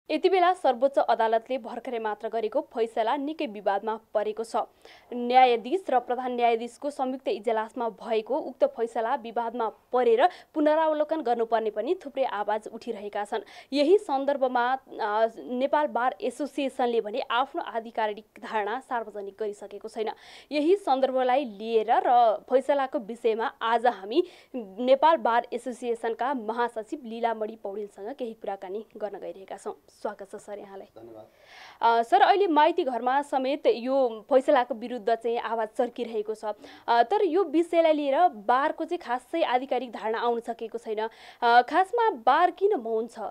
यति बेला सर्वोच्च अदालतले भर्खरै मात्र गरेको फैसला निकै विवादमा परेको छ। न्यायाधीश र प्रधान न्यायाधीशको संयुक्त इजलासमा भएको उक्त फैसला विवादमा परेर पुनरावलोकन गर्नुपर्ने पनि थुप्रै आवाज उठिरहेका छन्। यही सन्दर्भमा नेपाल बार एसोसिएसनले भने आफ्नो आधिकारिक धारणा सार्वजनिक गरिसकेको छैन। यही सन्दर्भलाई लिएर र फैसलाको विषयमा आज हामी नेपाल बार एसोसिएसनका महासचिव लीलामणि पौडेलसँग केही कुराकानी गर्न गइरहेका छौँ। स्वागत छ सर यहाँलाई। धन्यवाद। सर, अहिले माइती घरमा समेत यो फैसलाको विरुद्ध चाहिँ आवाज चर्किरहेको छ, तर यो विषयलाई लिएर बारको चाहिँ खासै आधिकारिक धारणा आउन सकेको छैन। खासमा बार किन मौन छ?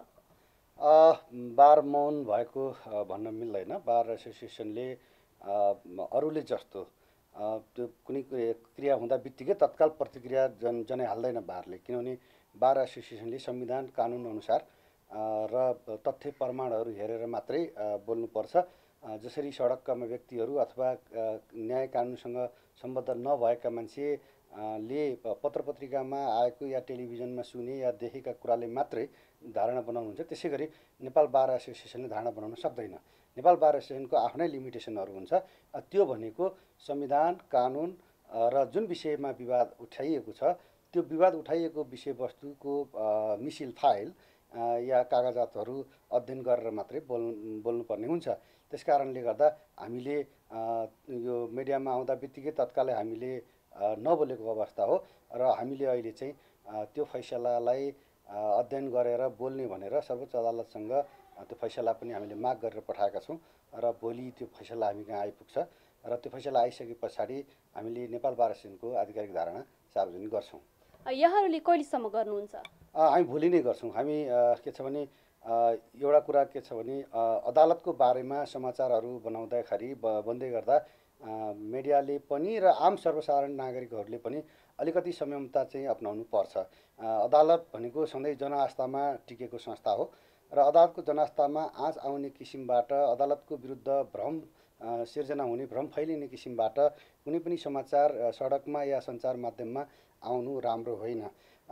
बार मौन भएको भन्न मिल्दैन। बार एसोसिएसनले अरूले जस्तो त्यो कुनै क्रिया हुँदा बित्तिकै तत्काल प्रतिक्रिया जनाइहाल्दैन बारले, किनभने बार एसोसिएसनले संविधान कानुन अनुसार र तथ्य प्रमाणहरू हेरेर मात्रै बोल्नुपर्छ। जसरी सडककामा व्यक्तिहरू अथवा न्याय कानुनसँग सम्बद्ध नभएका मान्छेले पत्रपत्रिकामा आएको या टेलिभिजनमा सुने या देखेका कुराले मात्रै धारणा बनाउनुहुन्छ, त्यसै गरी नेपाल बार एसोसिएसनले धारणा बनाउन सक्दैन। नेपाल बार एसोसिएसनको आफ्नै लिमिटेसनहरू हुन्छ। त्यो भनेको संविधान कानुन र जुन विषयमा विवाद उठाइएको छ त्यो विवाद उठाइएको विषयवस्तुको मिसिल फाइल या कागजातहरू अध्ययन गरेर मात्रै बोल्नुपर्ने हुन्छ। त्यसकारणले गर्दा हामीले यो मिडियामा आउँदा बित्तिकै तत्कालै हामीले नबोलेको अवस्था हो र हामीले अहिले चाहिँ त्यो फैसलालाई अध्ययन गरेर बोल्ने भनेर सर्वोच्च अदालतसँग त्यो फैसला पनि हामीले माग गरेर पठाएका छौँ र भोलि त्यो फैसला हामी कहाँ आइपुग्छ र त्यो फैसला आइसके पछाडि हामीले नेपाल बार एसोसिएसनको आधिकारिक धारणा सार्वजनिक गर्छौँ। यहाँहरूले कहिलेसम्म गर्नुहुन्छ? हामी भोलि नै गर्छौँ। हामी के छ भने एउटा कुरा के छ भने अदालतको बारेमा समाचारहरू बनाउँदाखेरि बन्दै गर्दा मिडियाले पनि र आम सर्वसाधारण नागरिकहरूले पनि अलिकति संयमता चाहिँ अपनाउनु पर्छ। अदालत भनेको सधैँ जनआस्थामा टिकेको संस्था हो र अदालतको जनआस्थामा आँच आउने किसिमबाट अदालतको विरुद्ध भ्रम सिर्जना हुने, भ्रम फैलिने किसिमबाट कुनै पनि समाचार सडकमा या सञ्चार माध्यममा आउनु राम्रो होइन।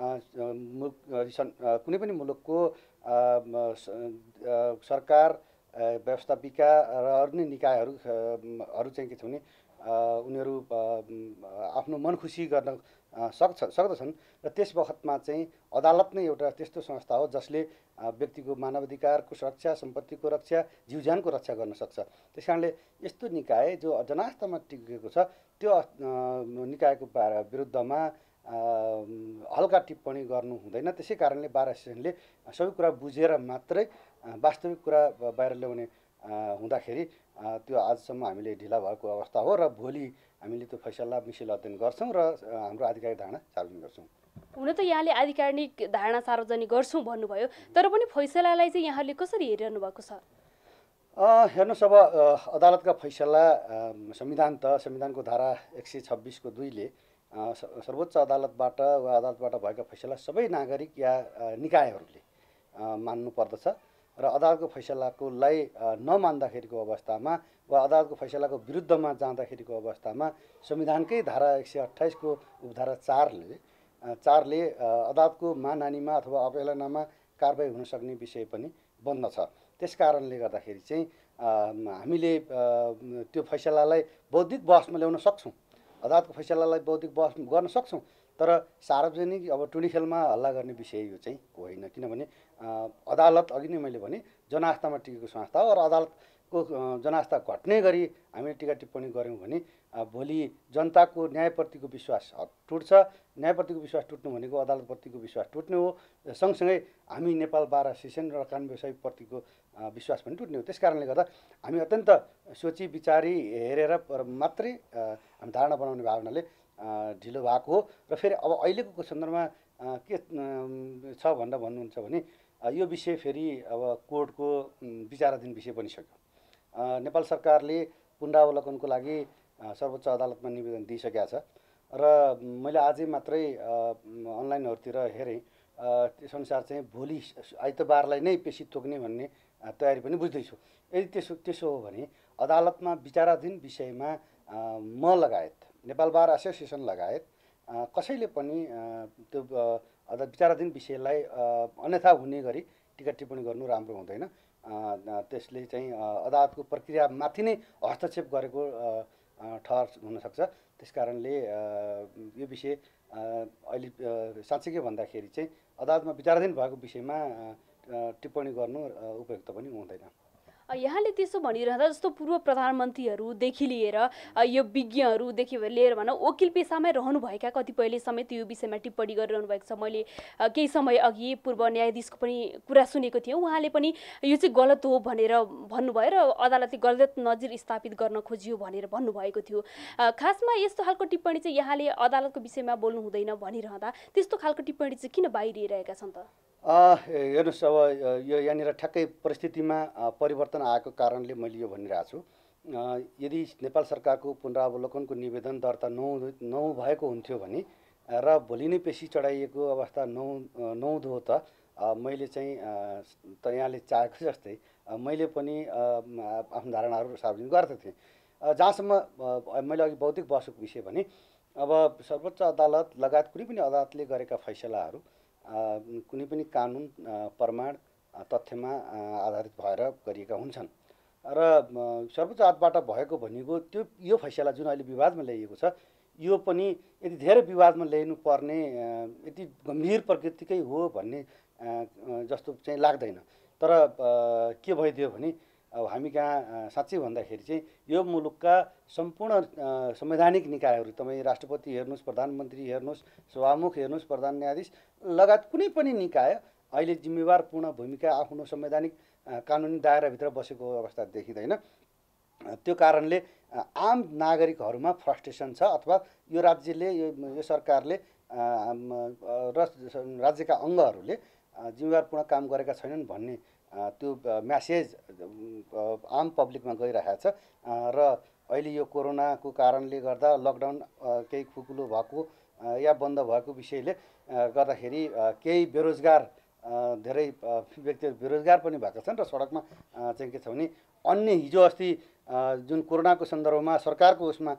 कुनै पनि मुलुकको सरकार व्यवस्थापिका र अन्य निकायहरू चाहिँ के छ भने उनीहरू आफ्नो मन खुसी गर्न सक्दछन् र त्यस बखतमा चाहिँ अदालत नै एउटा त्यस्तो संस्था हो जसले व्यक्तिको मानवाधिकारको सुरक्षा, सम्पत्तिको रक्षा, जीवज्यानको रक्षा गर्न सक्छ। त्यस कारणले यस्तो निकाय जो जनआस्थामा टिकेको छ त्यो निकायको विरुद्धमा हल्का टिप्पणी गर्नु हुँदैन। त्यसै कारणले बार एसोसिएसनले सबै कुरा बुझेर मात्रै वास्तविक कुरा बाहिर ल्याउने हुँदाखेरि त्यो आजसम्म हामीले ढिला भएको अवस्था हो र भोलि हामीले त्यो फैसला मिसिल अध्ययन गर्छौँ र हाम्रो आधिकारिक धारणा सार्वजनिक गर्छौँ। हुन त यहाँले आधिकारिक धारणा सार्वजनिक गर्छौँ भन्नुभयो, तर पनि फैसलालाई चाहिँ यहाँले कसरी हेरिरहनु भएको छ? हेर्नुहोस्, अब अदालतका फैसला संविधानको धारा 126 को 2 ले सर्वोच्च अदालतबाट वा अदालतबाट भएका फैसला सबै नागरिक या निकायहरूले मान्नु पर्दछ र अदालतको फैसलाकोलाई नमान्दाखेरिको अवस्थामा वा अदालतको फैसलाको विरुद्धमा जाँदाखेरिको अवस्थामा संविधानकै धारा 128 को उपधारा 4 ले अदालतको मानहानिमा अथवा अवहेलनामा कारबाही हुन सक्ने विषय पनि बन्दछ। त्यस कारणले गर्दाखेरि चाहिँ हामीले त्यो फैसलालाई बौद्धिक बहसमा ल्याउन सक्छौँ, अदालतको फैसलालाई बौद्धिक बहस गर्न सक्छौँ, तर सार्वजनिक अब टुँडी खेलमा हल्ला गर्ने विषय यो चाहिँ होइन। किनभने अदालत अघि नै मैले भने जनआस्थामा टिकेको संस्था हो र अदालतको जनआस्था घट्ने गरी हामीले टिका टिप्पणी गऱ्यौँ भने भोलि जनताको न्यायप्रतिको विश्वास टुट्छ। न्यायप्रतिको विश्वास टुट्नु भनेको अदालतप्रतिको विश्वास टुट्ने हो। सँगसँगै हामी नेपाल बार एसोसिएसन र कानुन व्यवसायीप्रतिको विश्वास पनि टुट्ने हो। त्यस कारणले गर्दा हामी अत्यन्त सोची विचारी हेरेर मात्रै हामी धारणा बनाउने भावनाले ढिलो भएको हो। र फेरि अब अहिलेको सन्दर्भमा के छ भनेर भन्नुहुन्छ भने यो विषय फेरि अब कोर्टको विचाराधीन विषय बनिसक्यो। नेपाल सरकारले पुनरावलोकनको लागि सर्वोच्च अदालतमा निवेदन दिइसकेका छ र मैले आजै मात्रै अनलाइनहरूतिर हेरेँ, त्यसअनुसार चाहिँ भोलि आइतबारलाई नै पेशी तोक्ने भन्ने तयारी पनि बुझ्दैछु। यदि त्यसो हो भने अदालतमा विचाराधीन विषयमा म लगायत नेपाल बार एसोसिएसन लगायत कसैले पनि त्यो विचाराधीन विषयलाई अन्यथा हुने गरी टिका टिप्पणी गर्नु राम्रो हुँदैन। त्यसले चाहिँ अदालतको प्रक्रियामाथि नै हस्तक्षेप गरेको ठहर हुनसक्छ। त्यस कारणले यो विषय अहिले साँच्चै के भन्दाखेरि चाहिँ अदालतमा विचाराधीन भएको विषयमा टिप्पणी गर्नु उपयुक्त पनि हुँदैन। यहाँले त्यसो भनिरहँदा जस्तो पूर्व प्रधानमन्त्रीहरूदेखि लिएर यो विज्ञहरूदेखि लिएर भनौँ वकिल पेसामै रहनुभएका कतिपयले समेत यो विषयमा टिप्पणी गरिरहनु भएको छ। मैले केही समय अघि पूर्व न्यायाधीशको पनि कुरा सुनेको थिएँ। उहाँले पनि यो चाहिँ गलत हो भनेर भन्नुभयो र अदालतले गलत नजिर स्थापित गर्न खोजियो भनेर भन्नुभएको थियो। खासमा यस्तो खालको टिप्पणी चाहिँ यहाँले अदालतको विषयमा बोल्नु हुँदैन भनिरहँदा त्यस्तो खालको टिप्पणी चाहिँ किन बाहिरिरहेका छन् त? हेर्नुहोस्, अब यो यहाँनिर ठ्याक्कै परिस्थितिमा परिवर्तन आएको कारणले मैले यो भनिरहेको छु। यदि नेपाल सरकारको पुनरावलोकनको निवेदन दर्ता नभएको हुन्थ्यो भने र भोलि नै पेशी चढाइएको अवस्था नहुँदो त मैले चाहिँ यहाँले चाहेको जस्तै मैले पनि आफ्नो धारणाहरू सार्वजनिक गर्थेँ। जहाँसम्म मैले अघि बौद्धिक बहसको विषय भने अब सर्वोच्च अदालत लगायत कुनै पनि अदालतले गरेका फैसलाहरू कुनै पनि कानुन प्रमाण तथ्यमा आधारित भएर गरिएका हुन्छन् र सर्वोच्च अदालतबाट भएको भनेको त्यो यो फैसला जुन अहिले विवादमा ल्याइएको छ यो पनि यदि धेरै विवादमा ल्याइनु पर्ने यति गम्भीर प्रकृतिकै हो भन्ने जस्तो चाहिँ लाग्दैन। तर के भइदियो भने अब हामी कहाँ साँच्चै भन्दाखेरि चाहिँ यो मुलुकका सम्पूर्ण संवैधानिक निकायहरू, तपाईँ राष्ट्रपति हेर्नुहोस्, प्रधानमन्त्री हेर्नुहोस्, सभामुख हेर्नुहोस्, प्रधान न्यायाधीश लगायत कुनै पनि निकाय अहिले जिम्मेवारपूर्ण भूमिका आफ्नो संवैधानिक कानुनी दायराभित्र बसेको अवस्था देखिँदैन। त्यो कारणले आम नागरिकहरूमा फ्रस्ट्रेसन छ अथवा यो राज्यले यो सरकारले र राज्यका अङ्गहरूले जिम्मेवारपूर्ण काम गरेका छैनन् भन्ने त्यो म्यासेज आम पब्लिकमा गइरहेको छ र अहिले यो कोरोनाको कारणले गर्दा लकडाउन केही खुकुलो भएको या बन्द भएको विषयले गर्दाखेरि केही बेरोजगार धेरै व्यक्तिहरू बेरोजगार पनि भएका छन् र सडकमा चाहिँ के छ भने अन्य हिजो अस्ति जुन कोरोनाको सन्दर्भमा सरकारको उसमा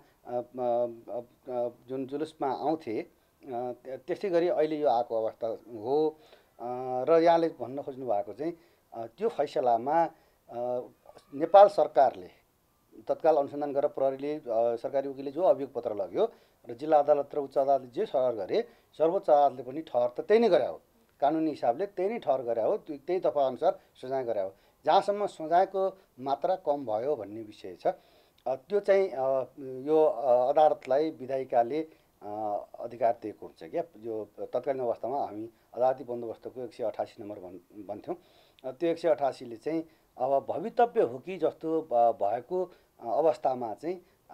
जुन जुलुसमा आउँथे त्यसै गरी अहिले यो आएको अवस्था हो। र यहाँले भन्न खोज्नु भएको चाहिँ त्यो फैसलामा नेपाल सरकारले तत्काल अनुसन्धान गरेर प्रहरीले सरकारी वकिलले जो अभियोग पत्र लग्यो र जिल्ला अदालत र उच्च अदालतले जे ठहर गरे सर्वोच्च अदालतले पनि ठहर त त्यही नै गरे हो, कानुनी हिसाबले त्यही नै ठहर गरे हो, त्यही दफाअनुसार सजाय गरे हो। जहाँसम्म सजायको मात्रा कम भयो भन्ने विषय छ त्यो चाहिँ यो अदालतलाई विधायिकाले अधिकार दिएको हुन्छ क्या। यो तत्कालीन अवस्थामा हामी अदालती बन्दोबस्तको 188 नम्बर भन्थ्यौँ। त्यो 188ले चाहिँ अब भवितव्य हो कि जस्तो भएको अवस्थामा चाहिँ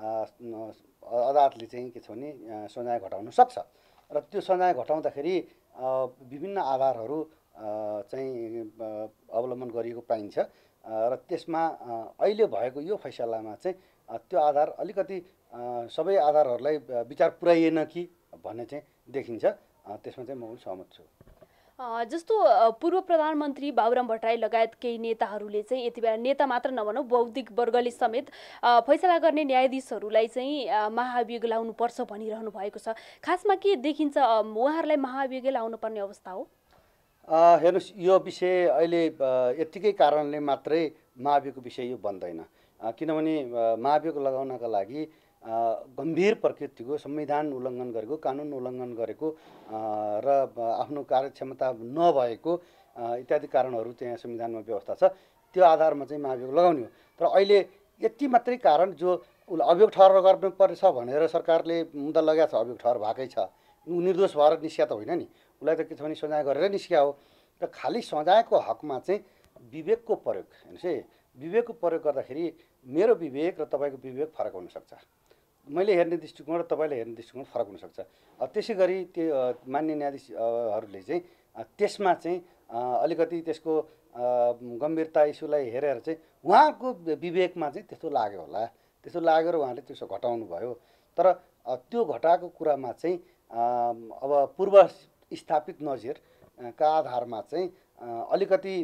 अदालतले चाहिँ के छ भने सजाय घटाउन सक्छ र त्यो सजाय घटाउँदाखेरि विभिन्न आधारहरू चाहिँ अवलम्बन गरिएको पाइन्छ र त्यसमा अहिले भएको यो फैसलामा चाहिँ त्यो आधार अलिकति सबै आधारहरूलाई विचार पुर्याइएन कि भन्ने चाहिँ देखिन्छ। त्यसमा चाहिँ म पनि सहमत छु। जस्तो पूर्व प्रधानमन्त्री बाबुराम भट्टराई लगायत केही नेताहरूले चाहिँ यति बेला नेता मात्र नभनौँ बौद्धिक वर्गले समेत फैसला गर्ने न्यायाधीशहरूलाई चाहिँ महाभियोग लाउनुपर्छ भनिरहनु भएको छ। खासमा के देखिन्छ उहाँहरूलाई महाभियोग लाउनुपर्ने अवस्था हो? हेर्नुहोस्, यो विषय अहिले यत्तिकै कारणले मात्रै महाभियोगको विषय यो बन्दैन। किनभने महाभियोग लगाउनका लागि गम्भीर प्रकृतिको संविधान उल्लङ्घन गरेको, कानुन उल्लङ्घन गरेको र आफ्नो कार्यक्षमता नभएको इत्यादि कारणहरू चाहिँ संविधानमा व्यवस्था छ। त्यो आधारमा चाहिँ महाभियोग लगाउने हो। तर अहिले यति मात्रै कारण जो अभियोग ठहर गर्नुपर्छ भनेर सरकारले मुद्दा लगाएको छ, अभियोग ठहर भएकै छ, निर्दोष भएर निस्किया त होइन नि, उसलाई त के छ भने सजाय गरेर निस्किया हो। र खालि सजायको हकमा चाहिँ विवेकको प्रयोग, हेर्नुहोस् है, विवेकको प्रयोग गर्दाखेरि मेरो विवेक र तपाईँको विवेक फरक हुनसक्छ, मैले हेर्ने दृष्टिकोण र तपाईँले हेर्ने दृष्टिकोण फरक हुनसक्छ। त्यसै गरी त्यो मान्य न्यायाधीशहरूले चाहिँ त्यसमा चाहिँ अलिकति त्यसको गम्भीरता इस्युलाई हेरेर चाहिँ उहाँको विवेकमा चाहिँ त्यस्तो लाग्यो होला, त्यस्तो लागेर उहाँले त्यसो घटाउनु भयो। तर त्यो घटाएको कुरामा चाहिँ अब पूर्व स्थापित नजिरका आधारमा चाहिँ अलिकति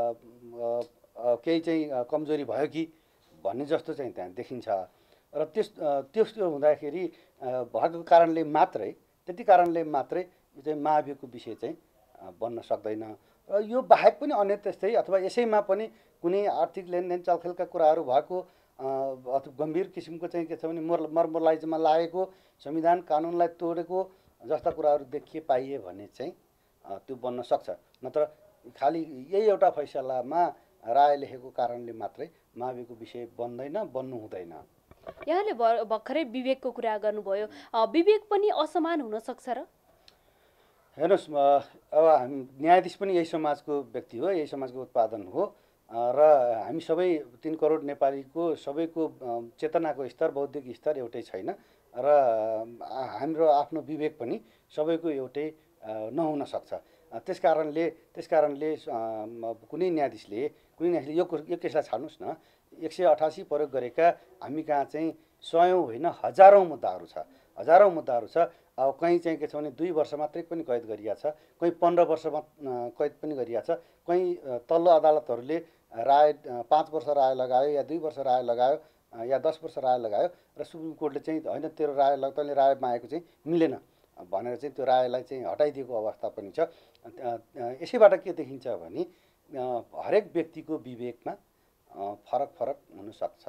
केही चाहिँ कमजोरी भयो कि भन्ने जस्तो चाहिँ त्यहाँ देखिन्छ। र त्यस्तो हुँदाखेरि भएको कारणले मात्रै, त्यति कारणले मात्रै यो चाहिँ महाभियोगको विषय चाहिँ बन्न सक्दैन यो बाहेक पनि अन्य त्यस्तै अथवा यसैमा पनि कुनै आर्थिक लेनदेन चलखेलका कुराहरू भएको अथवा गम्भीर किसिमको चाहिँ के छ भने मर्मलाइजमा लागेको संविधान कानुनलाई तोडेको जस्ता कुराहरू देखिए पाइए भने चाहिँ त्यो बन्न सक्छ। नत्र खालि यही एउटा फैसलामा राय लेखेको कारणले मात्रै माविको विषय बन्दैन, बन्नु हुँदैन। यहाँले भर्खरै विवेकको कुरा गर्नुभयो, विवेक पनि असमान हुन सक्छ र? हेर्नुहोस्, अब हामी न्यायाधीश पनि यही समाजको व्यक्ति हो, यही समाजको उत्पादन हो र हामी सबै 3 करोड नेपालीको सबैको चेतनाको स्तर, बौद्धिक स्तर एउटै छैन र हाम्रो आफ्नो विवेक पनि सबैको एउटै नहुन सक्छ। त्यसकारणले कुनै न्यायाधीशले यो केसलाई छाड्नुहोस् न, 188 प्रयोग गरेका हामी कहाँ चाहिँ सयौँ होइन हजारौँ मुद्दाहरू छ, अब कहीँ चाहिँ के छ भने 2 वर्ष मात्रै पनि कैद गरिया छ, कहीँ 15 वर्षमा कैद पनि गरिया छ, कहीँ तल्लो अदालतहरूले राय 5 वर्ष राय लगायो या 2 वर्ष राय लगायो या 10 वर्ष राय लगायो र सुप्रिम कोर्टले चाहिँ होइन तेरो राय तैँले राय मागेको चाहिँ मिलेन भनेर चाहिँ त्यो रायलाई चाहिँ हटाइदिएको अवस्था पनि छ। यसैबाट के देखिन्छ भने हरेक व्यक्तिको विवेकमा फरक हुनसक्छ,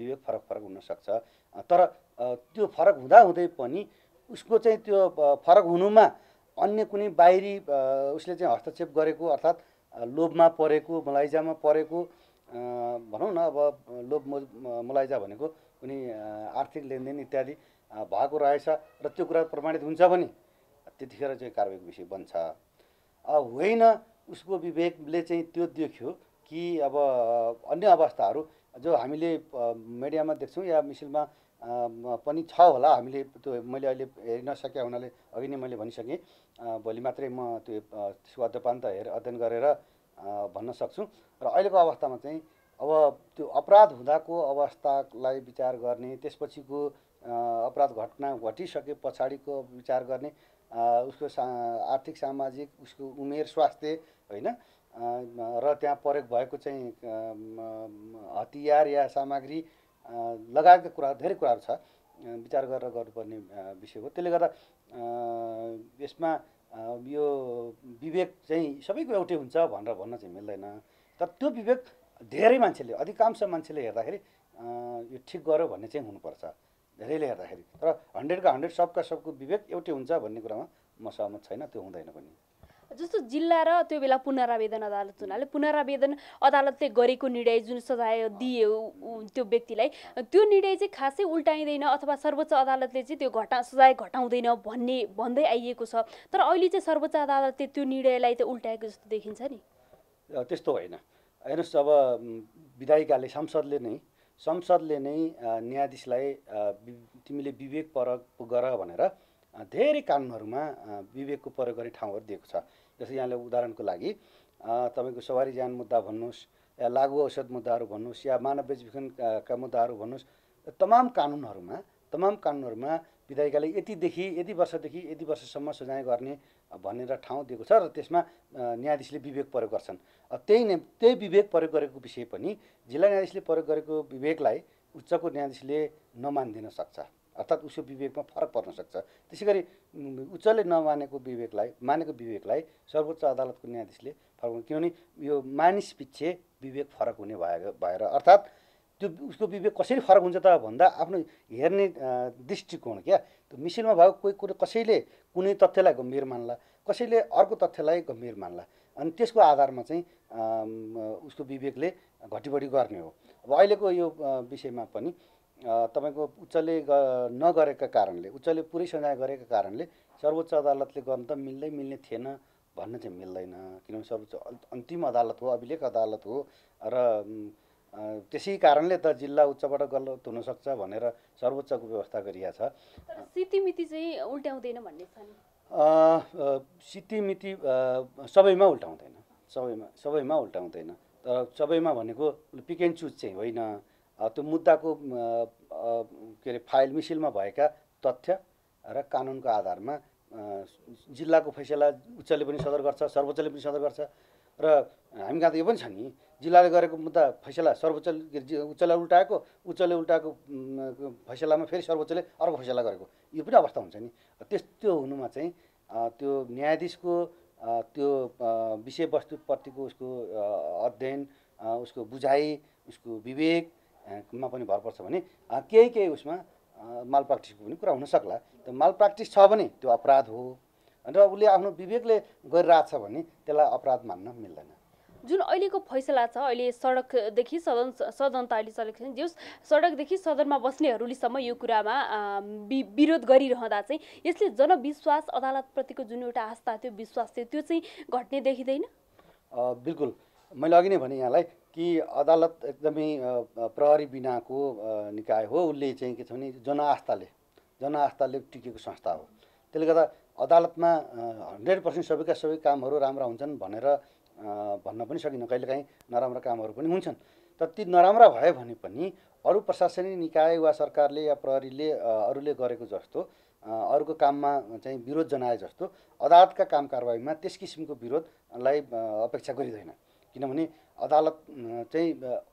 तर त्यो फरक हुँदाहुँदै पनि उसको चाहिँ त्यो फरक हुनुमा अन्य कुनै बाहिरी उसले चाहिँ हस्तक्षेप गरेको अर्थात् लोभमा परेको, मुलाइजामा परेको, भनौँ न अब लोभ मुलाइजा भनेको कुनै आर्थिक लेनदेन इत्यादि भएको रहेछ र त्यो कुरा प्रमाणित हुन्छ भने त्यतिखेर चाहिँ कारबाहीको विषय बन्छ। होइन उसको विवेकले चाहिँ त्यो देख्यो कि अब अन्य अवस्थाहरू जो हामीले मिडियामा देख्छौँ या मिसिलमा पनि छ होला, हामीले त्यो मैले अहिले हेरि नसके हुनाले अघि नै मैले भनिसकेँ, भोलि मात्रै म त्यो त्यसको अध्यपान्त अध्ययन गरेर भन्न सक्छु। र अहिलेको अवस्थामा चाहिँ अब त्यो अपराध हुँदाको अवस्थालाई विचार गर्ने, त्यसपछिको अपराध घटना घटिसके पछाडिको विचार गर्ने, उसको आर्थिक सामाजिक उसको उमेर स्वास्थ्य होइन र त्यहाँ प्रयोग भएको चाहिँ हतियार या सामग्री लगायतका कुरा धेरै कुराहरू छ, विचार गरेर गर्नुपर्ने विषय हो। त्यसले गर्दा यसमा यो विवेक चाहिँ सबैको एउटै हुन्छ भनेर भन्न चाहिँ मिल्दैन। तर त्यो विवेक धेरै मान्छेले, अधिकांश मान्छेले हेर्दाखेरि यो ठिक गर्यो भन्ने चाहिँ हुनुपर्छ धेरैले हेर्दाखेरि। तर 100 का 100 सबको विवेक एउटै हुन्छ भन्ने कुरामा म सहमत छैन, त्यो हुँदैन पनि। जस्तो जिल्ला र त्यो बेला पुनरावेदन अदालत हुनाले पुनरावेदन अदालतले गरेको निर्णय जुन सजाय दियो त्यो व्यक्तिलाई, त्यो निर्णय चाहिँ खासै उल्टाइँदैन अथवा सर्वोच्च अदालतले चाहिँ त्यो सजाय घटाउँदैन भन्दै आइएको छ। तर अहिले चाहिँ सर्वोच्च अदालतले त्यो निर्णयलाई चाहिँ उल्टाएको जस्तो देखिन्छ नि। त्यस्तो होइन। हेर्नुहोस्, अब विधायिकाले संसदले नै न्यायाधीशलाई तिमीले विवेक परक गर भनेर धेरै कानुनहरूमा विवेकको प्रयोग गर्ने ठाउँहरू दिएको छ। जस्तै यहाँले उदाहरणको लागि तपाईँको सवारी ज्यान मुद्दा भन्नुहोस् या लागु औषध मुद्दाहरू भन्नुहोस् या मानव बेचबिखनका मुद्दाहरू भन्नुहोस्, तमाम कानुनहरूमा विधायिकाले यति वर्षदेखि यति वर्षसम्म सजाय गर्ने भनेर ठाउँ दिएको छ र त्यसमा न्यायाधीशले विवेक प्रयोग गर्छन्। त्यही विवेक प्रयोग गरेको विषय पनि जिल्ला न्यायाधीशले प्रयोग गरेको विवेकलाई उच्चको न्यायाधीशले नमानिदिन सक्छ, अर्थात् उसको विवेकमा फरक पर्न सक्छ। त्यसै गरी उच्चले नमानेको विवेकलाई सर्वोच्च अदालतको न्यायाधीशले फरक, किनभने यो मानिस पिच्छे विवेक फरक हुने भएर अर्थात् त्यो उसको विवेक कसरी फरक हुन्छ त भन्दा आफ्नो हेर्ने दृष्टिकोण क्या। त्यो मिसिनमा भएको कसैले कुनै तथ्यलाई गम्भीर मान्ला, कसैले अर्को तथ्यलाई गम्भीर मान्ला, अनि त्यसको आधारमा चाहिँ उसको विवेकले घटिबढी गर्ने हो। अब अहिलेको यो विषयमा पनि तपाईँको उच्चले नगरेका कारणले, उच्चले पुरै सजाय गरेका कारणले सर्वोच्च अदालतले गर्न त मिल्ने थिएन भन्न चाहिँ मिल्दैन, किनभने सर्वोच्च अन्तिम अदालत हो, अभिलेख अदालत हो र त्यसै कारणले त जिल्ला उच्चबाट गलत हुनसक्छ भनेर सर्वोच्चको व्यवस्था गरिया छ। सितिमिति चाहिँ उल्ट्याउँदैन भन्ने छ नि। सितिमिति सबैमा उल्टाउँदैन, तर सबैमा भनेको पिक एन्ड चुज चाहिँ होइन। त्यो मुद्दाको के अरे फाइल मिसिलमा भएका तथ्य र कानुनको आधारमा जिल्लाको फैसला उच्चले पनि सदर गर्छ, सर्वोच्चले पनि सदर गर्छ र हामी कहाँ त यो पनि छ नि, जिल्लाले गरेको मुद्दा फैसला उच्चले उल्टाएको फैसलामा फेरि सर्वोच्चले अर्को फैसला गरेको, यो पनि अवस्था हुन्छ नि। त्यो हुनुमा चाहिँ त्यो न्यायाधीशको त्यो विषयवस्तुप्रतिको उसको अध्ययन, उसको बुझाइ, उसको विवेकमा पनि भर पर्छ भने केही उसमा माल प्र्याक्टिसको पनि कुरा हुन सक्ला। त्यो माल प्र्याक्टिस छ भने त्यो अपराध हो र उसले आफ्नो विवेकले गरिरहेछ भने त्यसलाई अपराध मान्न मिल्दैन। जुन अहिलेको फैसला छ, अहिले सडकदेखि सदन त अहिले चलेको छैन, जस सडकदेखि सदनमा बस्नेहरूलेसम्म यो कुरामा विरोध गरिरहँदा चाहिँ यसले जनविश्वास, अदालतप्रतिको जुन एउटा आस्था थियो, विश्वास थियो, त्यो चाहिँ घट्ने देखिँदैन? बिल्कुल, मैले अघि नै भने यहाँलाई कि अदालत एकदमै प्रहरी बिनाको निकाय हो। उसले चाहिँ के छ भने जनआस्थाले टिकेको संस्था हो। त्यसले गर्दा अदालतमा 100% सबैका सबै कामहरू राम्रा हुन्छन् भनेर भन्न पनि सकिन्न। कहिलेकाहीँ नराम्रा कामहरू पनि हुन्छन्। तर ती नराम्रा भए भने पनि अरू प्रशासनिक निकाय वा सरकारले या प्रहरीले अरूले गरेको जस्तो अरूको काममा चाहिँ विरोध जनाए जस्तो अदालतका काम कारबाहीमा त्यस किसिमको विरोधलाई अपेक्षा गरिँदैन। किनभने अदालत चाहिँ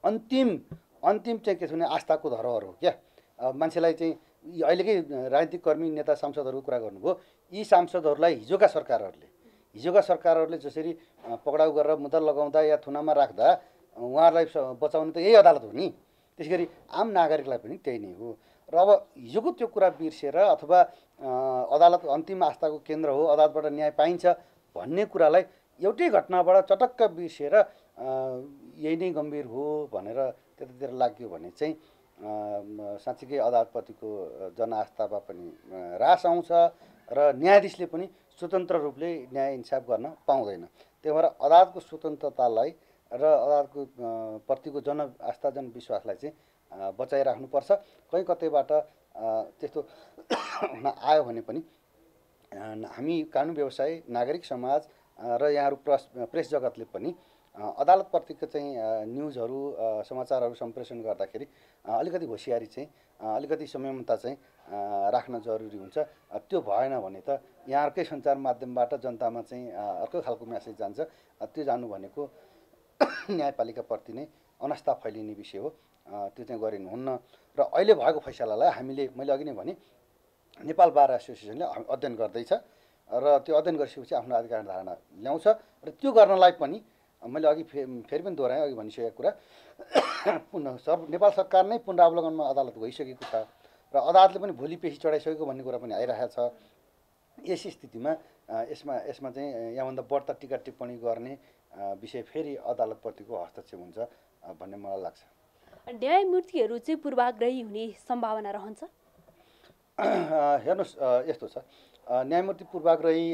अन्तिम चाहिँ के छ भने आस्थाको धरोहर हो क्या। मान्छेलाई चाहिँ अहिलेकै राजनीतिक कर्मी, नेता, सांसदहरूको कुरा गर्नुभयो। यी सांसदहरूलाई हिजोका सरकारहरूले जसरी पक्राउ गरेर मुद्दा लगाउँदा या थुनामा राख्दा उहाँहरूलाई बचाउने त यही अदालत हो नि। त्यसै गरी आम नागरिकलाई पनि त्यही नै हो। र अब हिजोको त्यो कुरा बिर्सेर अथवा अदालत अन्तिम आस्थाको केन्द्र हो, अदालतबाट न्याय पाइन्छ भन्ने कुरालाई एउटै घटनाबाट चटक्क बिर्सेर यही नै गम्भीर हो भनेर त्यतातिर लाग्यो भने चाहिँ साँच्चीकै अदालतप्रतिको जनआस्थामा पनि ह्रास आउँछ र न्यायाधीशले पनि स्वतन्त्र रूपले न्याय इन्साफ गर्न पाउँदैन। त्यही भएर अदालतको स्वतन्त्रतालाई र अदालतको प्रतिको जनआस्था, जनविश्वासलाई चाहिँ बचाइराख्नुपर्छ। कहीँ कतैबाट त्यस्तो हुन आयो भने पनि हामी कानुन व्यवसाय, नागरिक समाज र यहाँहरू प्रेस जगतले पनि अदालतप्रतिको चाहिँ न्युजहरू, समाचारहरू सम्प्रेषण गर्दाखेरि अलिकति होसियारी चाहिँ, अलिकति संयमता चाहिँ राख्न जरुरी हुन्छ। त्यो भएन भने त यहाँहरूकै सञ्चार माध्यमबाट जनतामा चाहिँ अर्कै खालको मेसेज जान्छ। त्यो जानु भनेको न्यायपालिकाप्रति नै अनास्था फैलिने विषय हो। त्यो चाहिँ गरिनुहुन्न। र अहिले भएको फैसलालाई मैले अघि नै भने नेपाल बार एसोसिएसनले अध्ययन गर्दैछ र त्यो अध्ययन गरिसकेपछि आफ्नो अधिकार धारणा ल्याउँछ। र त्यो गर्नलाई पनि मैले अघि फेरि पनि दोहोऱ्याएँ, अघि भनिसकेको कुरा नेपाल सरकार नै पुनरावलोकनमा अदालत गइसकेको छ र अदालतले पनि भोलि पेशी चढाइसकेको भन्ने कुरा पनि आइरहेको छ। यस स्थितिमा यसमा चाहिँ यहाँभन्दा बढ्ता टिका टिप्पणी गर्ने विषय फेरि अदालतप्रतिको हस्तक्षेप हुन्छ भन्ने मलाई लाग्छ। न्यायमूर्तिहरू चाहिँ पूर्वाग्रही हुने सम्भावना रहन्छ? हेर्नुहोस्, यस्तो छ, न्यायमूर्ति पूर्वाग्रही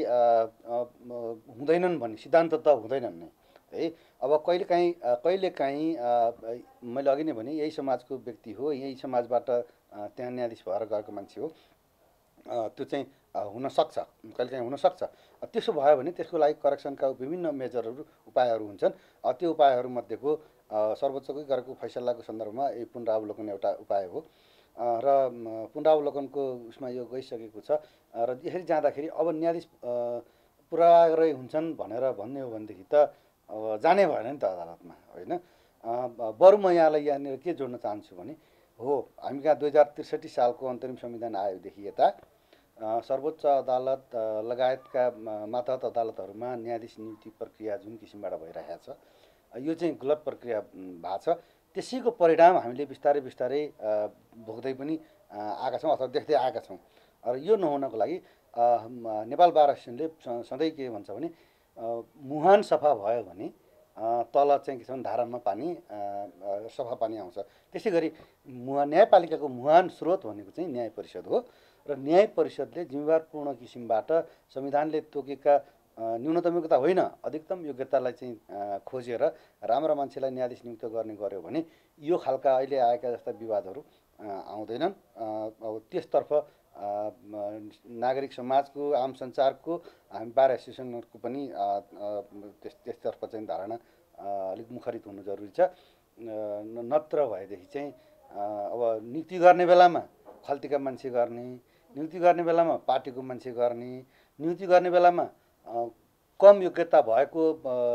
हुँदैनन् भन्ने सिद्धान्त त हुँदैनन् नै है। अब कहिलेकाहीँ मैले अघि नै भने यही समाजको व्यक्ति हो, यही समाजबाट त्यहाँ न्यायाधीश भएर गएको मान्छे हो, त्यो चाहिँ हुनसक्छ, कहिलेकाहीँ हुनसक्छ। त्यसो भयो भने त्यसको लागि करेक्सनका विभिन्न मेजरहरू, उपायहरू हुन्छन्। त्यो उपायहरूमध्येको सर्वोच्चकै गरेको फैसलाको सन्दर्भमा यो पुनरावलोकन एउटा उपाय हो र पुनरावलोकनको उसमा यो गइसकेको छ। र यसरी जाँदाखेरि अब न्यायाधीश पूर्वाग्रही हुन्छन् भनेर भन्ने हो भनेदेखि त अब जानै भएन नि त अदालतमा, होइन। बरु म यहाँलाई यहाँनिर के जोड्न चाहन्छु भने हो, हामी कहाँ 2063 सालको अन्तरिम संविधान आयोगदेखि यता सर्वोच्च अदालत लगायतका मातहत अदालतहरूमा न्यायाधीश नियुक्ति प्रक्रिया जुन किसिमबाट भइरहेको छ, यो चाहिँ गलत प्रक्रिया भएको छ। त्यसैको परिणाम हामीले बिस्तारै भोग्दै पनि आएका छौँ अथवा देख्दै आएका छौँ। र यो नहुनको लागि नेपाल बार एसोसिएसनले सधैँ के भन्छ भने मुहान सफा भयो भने तल चाहिँ के छ भने धारामा पानी सफा पानी आउँछ। त्यसै गरी न्यायपालिकाको मुहान स्रोत भनेको चाहिँ न्याय परिषद हो र न्याय परिषदले जिम्मेवारपूर्ण किसिमबाट संविधानले तोकेका न्यूनतम योग्यता होइन, अधिकतम योग्यतालाई चाहिँ खोजेर राम्रा मान्छेलाई न्यायाधीश नियुक्त गर्ने गर्यो भने यो खालका अहिले आएका जस्ता विवादहरू आउँदैनन्। अब त्यसतर्फ नागरिक समाजको, आम सञ्चारको, हामी बार एसोसिएसनहरूको पनि त्यसतर्फ चाहिँ धारणा अलिक मुखरित हुनु जरुरी छ। नत्र भएदेखि चाहिँ अब नियुक्ति गर्ने बेलामा खल्तीका मान्छे गर्ने, नियुक्ति गर्ने बेलामा पार्टीको मान्छे गर्ने, नियुक्ति गर्ने बेलामा कम योग्यता भएको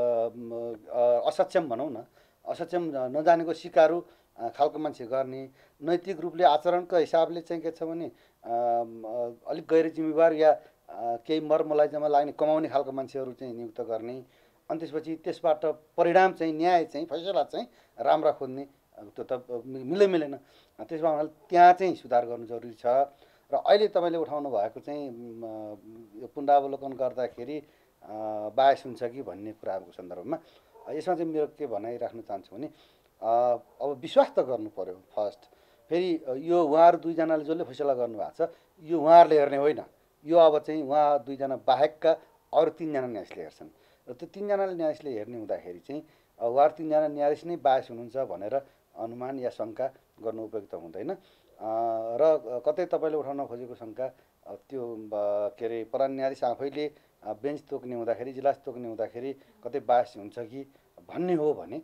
असक्षम भनौँ न, असक्षम नजानेको सिकारु खालको मान्छे गर्ने, नैतिक रूपले आचरणको हिसाबले चाहिँ के छ भने अलिक गैर जिम्मेवार या केही मरमलाइजामा लाग्ने कमाउने खालको मान्छेहरू चाहिँ नियुक्त गर्ने, अनि त्यसपछि त्यसबाट परिणाम चाहिँ न्याय चाहिँ फैसला चाहिँ राम्रा खोज्ने, त्यो त मिलेन। त्यसमा हुनाले त्यहाँ चाहिँ सुधार गर्नु जरुरी छ। र अहिले तपाईँले उठाउनु भएको चाहिँ यो पुनरावलोकन गर्दाखेरि बायस हुन्छ कि भन्ने कुराको सन्दर्भमा यसमा चाहिँ मेरो के भनाइ राख्न चाहन्छु भने अब विश्वास त गर्नु पर्यो फर्स्ट। फेरि यो उहाँहरू दुईजनाले जसले फैसला गर्नुभएको छ यो उहाँहरूले हेर्ने होइन, यो अब चाहिँ उहाँ दुईजना बाहेकका अरू तिनजना न्यायाधीशले हेर्छन्। र त्यो तिनजनाले न्यायाधीशले हेर्ने हुँदाखेरि चाहिँ उहाँहरू तिनजना न्यायाधीश नै बायस हुनुहुन्छ भनेर अनुमान या शङ्का गर्नु उपयुक्त हुँदैन। र कतै तपाईँले उठाउन खोजेको शङ्का त्यो के अरे प्रधान न्यायाधीश आफैले बेन्च तोक्ने हुँदाखेरि, इजलास तोक्ने हुँदाखेरि कतै बायस हुन्छ कि भन्ने हो भने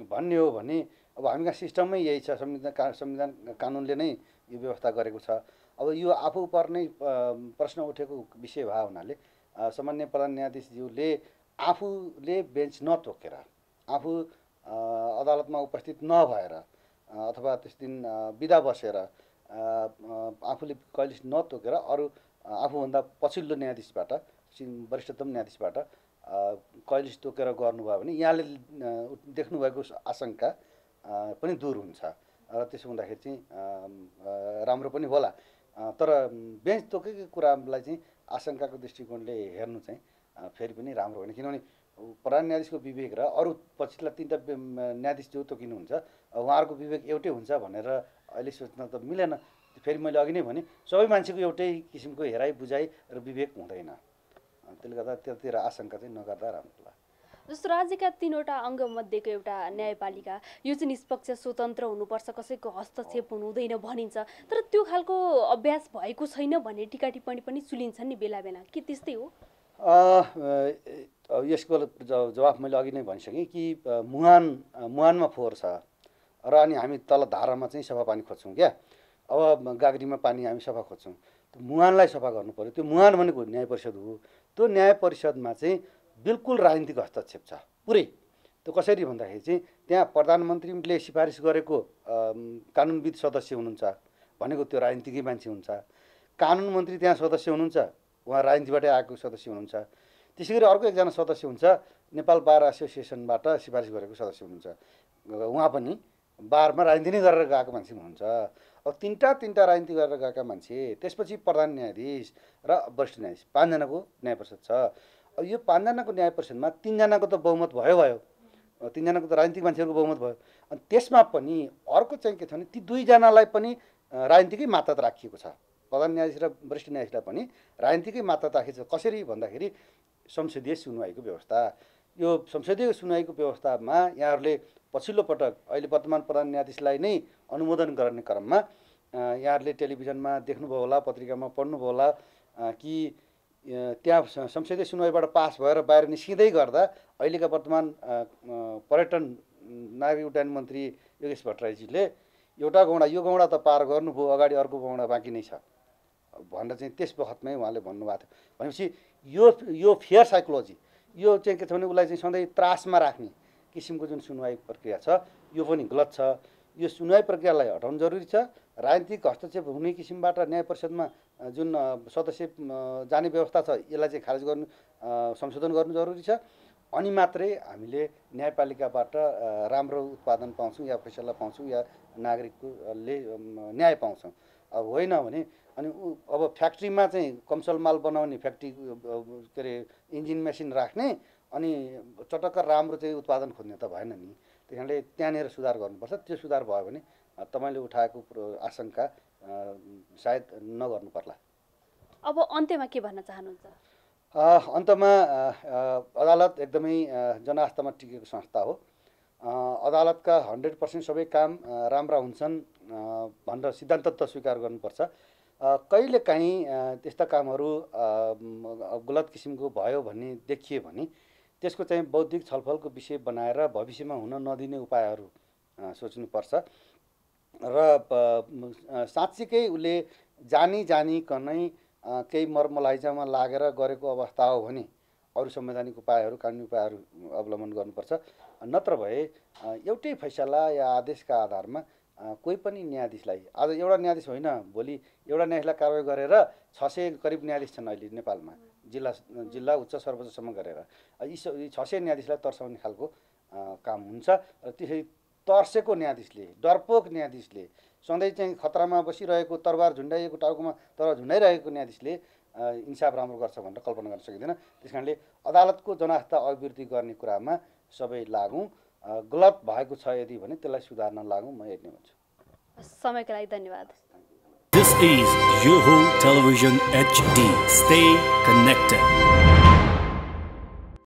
अब हामीका सिस्टममै यही छ, संविधान कानुनले नै यो व्यवस्था गरेको छ। अब यो आफू पर्ने प्रश्न उठेको विषय भए हुनाले सामान्य प्रधान न्यायाधीशज्यूले आफूले बेन्च नतोकेर, आफू अदालतमा उपस्थित नभएर अथवा त्यस दिन बिदा बसेर आफूले कहिलेस नतोकेर अरू आफूभन्दा पछिल्लो न्यायाधीशबाट, वरिष्ठतम न्यायाधीशबाट कहिलेस तोकेर गर्नुभयो भने यहाँले देख्नुभएको आशंका पनि दूर हुन्छ र त्यसो हुँदाखेरि चाहिँ राम्रो पनि होला। तर बेन्च तोकेको कुरालाई चाहिँ आशंकाको दृष्टिकोणले हेर्नु चाहिँ फेरि पनि राम्रो होइन, किनभने प्रधान न्यायाधीशको विवेक र अरू पछिल्ला तिनवटा न्यायाधीश जो तोकिनुहुन्छ उहाँहरूको विवेक एउटै हुन्छ भनेर अहिले सोच्न त मिलेन। फेरि मैले अघि नै भने सबै मान्छेको एउटै किसिमको हेराइ बुझाइ र विवेक हुँदैन, त्यसले गर्दा त्यतातिर आशंका चाहिँ नगर्दा राम्रो होला। जस्तो राज्यका 3वटा अङ्गमध्येको एउटा न्यायपालिका यो चाहिँ निष्पक्ष स्वतन्त्र हुनुपर्छ, कसैको हस्तक्षेप हुनुहुँदैन भनिन्छ, तर त्यो खालको अभ्यास भएको छैन भन्ने टिका टिप्पणी पनि सुनिन्छन् नि बेला बेला, के त्यस्तै हो? यसको जवाफ मैले अघि नै भनिसकेँ कि मुहानमा फोहोर छ र अनि हामी तल धारामा चाहिँ सफा पानी खोज्छौँ क्या। अब गाग्रीमा पानी हामी सफा खोज्छौँ, मुहानलाई सफा गर्नु पऱ्यो। त्यो मुहान भनेको न्याय परिषद हो। त्यो न्याय परिषदमा चाहिँ बिल्कुल राजनीतिक हस्तक्षेप छ पुरै। त्यो कसरी भन्दाखेरि चाहिँ त्यहाँ प्रधानमन्त्रीले सिफारिस गरेको कानुनविद सदस्य हुनुहुन्छ भनेको त्यो राजनीतिकै मान्छे हुन्छ। कानुन मन्त्री त्यहाँ सदस्य हुनुहुन्छ, उहाँ राजनीतिबाटै आएको सदस्य हुनुहुन्छ। त्यसै गरी अर्को एकजना सदस्य हुन्छ नेपाल बार एसोसिएसनबाट सिफारिस गरेको सदस्य हुनुहुन्छ, उहाँ पनि बारमा राजनीति नै गरेर गएको मान्छे हुनुहुन्छ। अब तिनवटा राजनीति गरेर गएका मान्छे, त्यसपछि प्रधान न्यायाधीश र वरिष्ठ न्यायाधीश, 5जनाको न्याय परिषद छ। अब यो 5जनाको न्याय परिषदमा 3जनाको त बहुमत भयो, 3जनाको त राजनीतिक मान्छेहरूको बहुमत भयो। अनि त्यसमा पनि अर्को चाहिँ के छ भने ती 2जनालाई पनि राजनीतिकै मातहत राखिएको छ। प्रधान न्यायाधीश र वरिष्ठ न्यायाधीशलाई पनि राजनीतिकै मातहत राखिएको छ। कसरी भन्दाखेरि संसदीय सुनवाईको व्यवस्था। यो संसदीय सुनवाईको व्यवस्थामा यहाँहरूले पछिल्लो पटक अहिले वर्तमान प्रधान न्यायाधीशलाई नै अनुमोदन गर्ने क्रममा यहाँहरूले टेलिभिजनमा देख्नुभयो होला, पत्रिकामा पढ्नुभयो होला कि त्यहाँ संसदीय सुनवाईबाट पास भएर बाहिर निस्किँदै गर्दा अहिलेका वर्तमान पर्यटन नागरिक उड्डयन मन्त्री योगेश भट्टराईजीले एउटा गौँडा, यो गौँडा त पार गर्नुभयो, अगाडि अर्को गौँडा बाँकी नै छ भनेर चाहिँ त्यस बखतमै उहाँले भन्नुभएको थियो। भनेपछि यो फेयर साइकोलोजी, यो चाहिँ के छ भने उसलाई चाहिँ सधैँ त्रासमा राख्ने किसिमको जुन सुनवाई प्रक्रिया छ यो पनि गलत छ। यो सुनवाई प्रक्रियालाई हटाउनु जरुरी छ। राजनीतिक हस्तक्षेप हुने किसिमबाट न्याय परिषदमा जुन सदस्य जाने व्यवस्था छ यसलाई चाहिँ खारेज गर्नु, संशोधन गर्नु जरुरी छ। अनि मात्रै हामीले न्यायपालिकाबाट राम्रो उत्पादन पाउँछौँ या फैसला पाउँछौँ या नागरिकले न्याय पाउँछौँ। अब होइन भने अनि अब फ्याक्ट्रीमा चाहिँ कमसल माल बनाउने फ्याक्ट्री के अरे इन्जिन मेसिन राख्ने अनि चटक्क राम्रो चाहिँ उत्पादन खोज्ने त भएन नि। त्यही कारणले त्यहाँनिर सुधार गर्नुपर्छ। त्यो सुधार भयो भने तपाईँले उठाएको आशंका सायद नगर्नु पर्ला। अब अन्त्यमा के भन्न चाहनुहुन्छ? अन्तमा अदालत एकदमै जनआस्थामा टिकेको संस्था हो। अदालतका 100% सबै काम राम्रा हुन्छन् भनेर सिद्धान्त त स्वीकार गर्नुपर्छ। कहिलेकाहीँ त्यस्ता कामहरू गलत किसिमको भयो भन्ने देखिए भने त्यसको चाहिँ बौद्धिक छलफलको विषय बनाएर भविष्यमा हुन नदिने उपायहरू सोच्नुपर्छ। र साँच्चीकै उसले जानिकनै केही मरमलाइजामा लागेर गरेको अवस्था हो भने अरू संवैधानिक उपायहरू, कानुनी उपायहरू अवलम्बन गर्नुपर्छ। नत्र भए एउटै फैसला या आदेशका आधारमा कोही पनि न्यायाधीशलाई आज एउटा न्यायाधीश होइन भोलि एउटा न्यायाधीशलाई कारवाही गरेर 600 करिब न्यायाधीश छन् अहिले नेपालमा जिल्ला उच्च सर्वोच्चसम्म गरेर यी 600 न्यायाधीशलाई तर्साउने खालको काम हुन्छ र त्यसरी तर्सेको न्यायाधीशले डरपोक न्यायाधीशले सधैँ चाहिँ खतरामा बसिरहेको तरबार झुन्डाइएको टाउकोमा तरबार झुन्डाइरहेको न्यायाधीशले इन्साफ राम्रो गर्छ भनेर कल्पना गर्न सकिँदैन। त्यस कारणले अदालतको जनआस्था अभिवृद्धि गर्ने कुरामा सबै लागौँ, गलत भएको छ यदि भने त्यसलाई सुधार्न लागौँ, म यति नै भन्छु। समयका लागि धन्यवाद। This is YOHO Television HD. Stay connected.